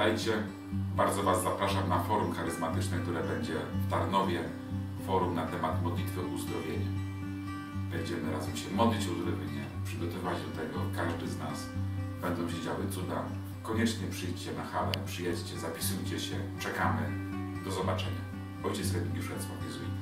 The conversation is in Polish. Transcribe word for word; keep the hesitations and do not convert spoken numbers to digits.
pamiętajcie, bardzo Was zapraszam na forum charyzmatyczne, które będzie w Tarnowie. Forum na temat modlitwy o uzdrowienie. Będziemy razem się modlić o uzdrowienie, przygotować do tego. Każdy z nas będą się działy cuda. Koniecznie przyjdźcie na halę, przyjedźcie, zapisujcie się. Czekamy. Do zobaczenia. Ojciec Remigiusz Racław, jezuita.